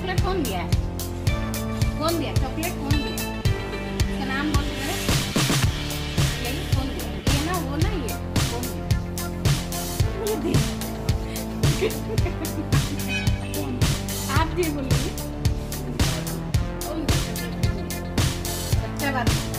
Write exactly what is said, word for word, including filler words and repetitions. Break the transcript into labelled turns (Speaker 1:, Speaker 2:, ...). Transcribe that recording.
Speaker 1: Chocolate कौन दिया है? कौन दिया चॉकलेट? कौन दिया? इसका नाम बोल रहे हैं। कौन दिया? ये ना वो ना ये कौन दिया? आप जी बोलिए। कौन दिया? अच्छा बात।